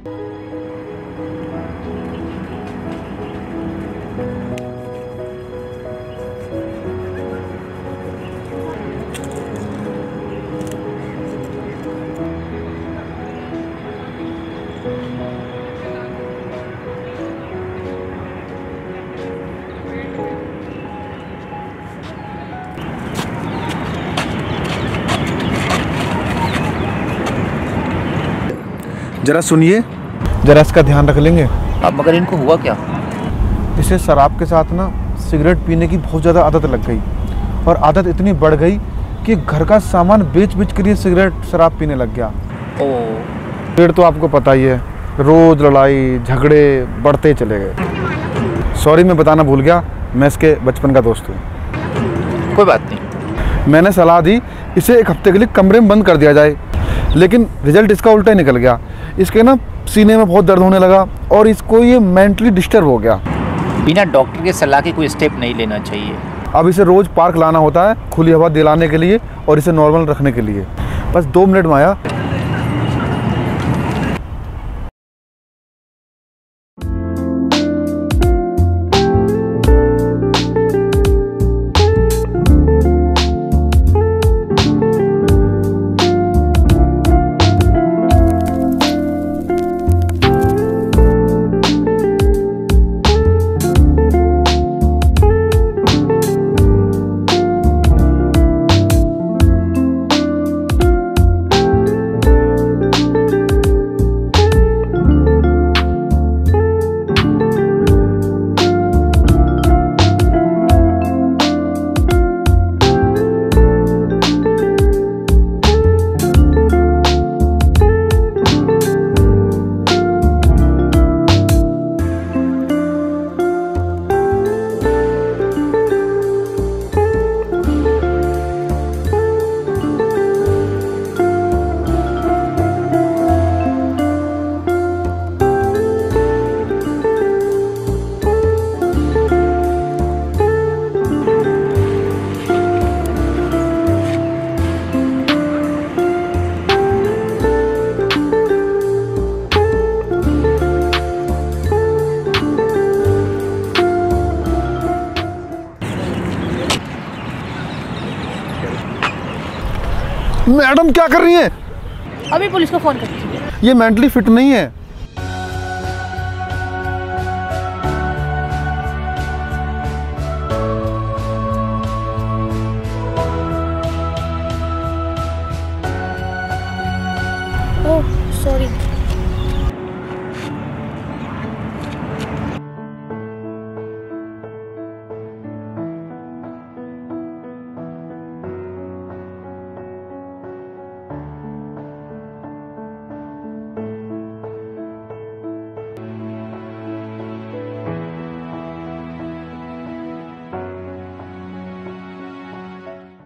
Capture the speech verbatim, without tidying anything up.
जरा सुनिए, जरा इसका ध्यान रख लेंगे। अब मगर इनको हुआ क्या? इसे शराब के साथ ना सिगरेट पीने की बहुत ज़्यादा आदत लग गई, और आदत इतनी बढ़ गई कि घर का सामान बेच बेच कर ये सिगरेट शराब पीने लग गया। ओह, फिर तो आपको पता ही है, रोज़ लड़ाई झगड़े बढ़ते चले गए। सॉरी, मैं बताना भूल गया, मैं इसके बचपन का दोस्त हूँ। कोई बात नहीं। मैंने सलाह दी इसे एक हफ्ते के लिए कमरे में बंद कर दिया जाए, लेकिन रिजल्ट इसका उल्टा ही निकल गया। इसके ना सीने में बहुत दर्द होने लगा और इसको ये मेंटली डिस्टर्ब हो गया। बिना डॉक्टर के सलाह के कोई स्टेप नहीं लेना चाहिए। अब इसे रोज़ पार्क लाना होता है, खुली हवा दिलाने के लिए और इसे नॉर्मल रखने के लिए। बस दो मिनट में आया। मैडम क्या कर रही हैं? अभी पुलिस को फोन कर दीजिए। ये मेंटली फिट नहीं है।